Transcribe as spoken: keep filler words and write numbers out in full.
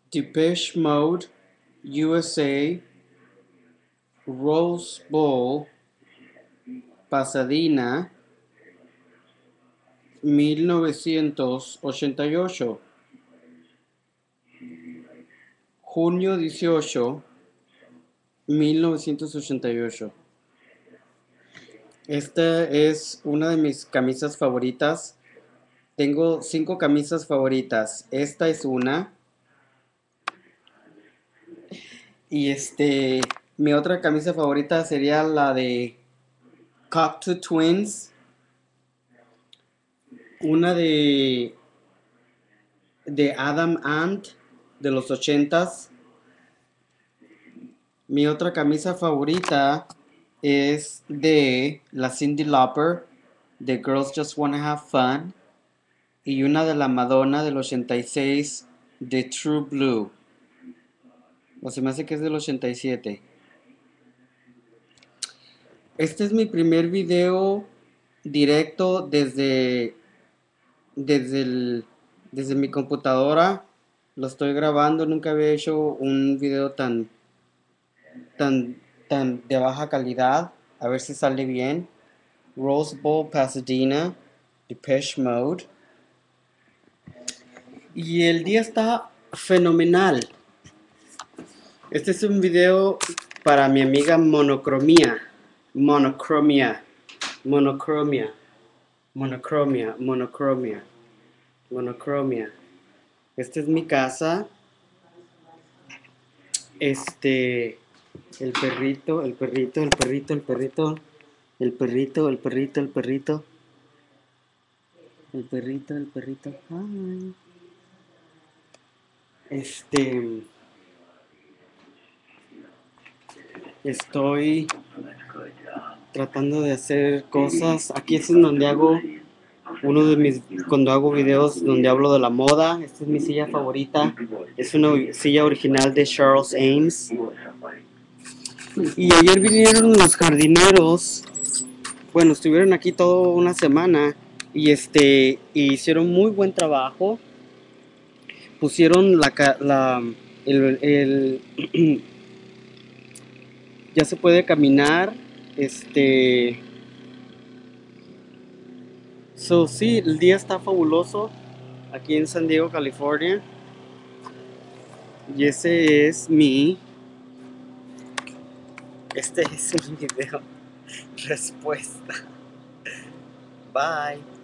Depeche Mode, U S A, Rose Bowl, Pasadena, mil novecientos ochenta y ocho. Junio dieciocho, mil novecientos ochenta y ocho. Esta es una de mis camisas favoritas. Tengo cinco camisas favoritas. Esta es una. Y este, mi otra camisa favorita sería la de Cocteau Twins. Una de de Adam Ant de los ochentas. Mi otra camisa favorita es de la Cyndi Lauper de Girls Just Wanna Have Fun. Y una de la Madonna del ochenta y seis de True Blue. O se me hace que es del ochenta y siete. Este es mi primer video directo desde desde el, desde mi computadora. Lo estoy grabando. Nunca había hecho un video tan tan tan de baja calidad. A ver si sale bien. Rose Bowl, Pasadena, Depeche Mode. Y el día está fenomenal. Este es un video para mi amiga Monocromia. Monocromia. Monocromia. Monocromia. Monocromia. Monocromia. Esta es mi casa. Este. El perrito, el perrito, el perrito, el perrito. El perrito, el perrito, el perrito. El perrito, el perrito. Ay. Este. Estoy tratando de hacer cosas. Aquí es en donde hago uno de mis, cuando hago videos donde hablo de la moda. Esta es mi silla favorita. Es una silla original de Charles Ames. Y ayer vinieron los jardineros. Bueno, estuvieron aquí toda una semana y este y hicieron muy buen trabajo. Pusieron la, la el, el ya se puede caminar. Este So, sí, el día está fabuloso aquí en San Diego, California. Y ese es mi... Este es mi video respuesta. Bye.